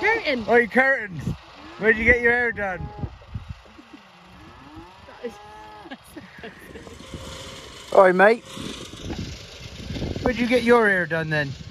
Curtain. Oh, your curtains. Where'd you get your hair done? Oi, mate. Where'd you get your hair done then?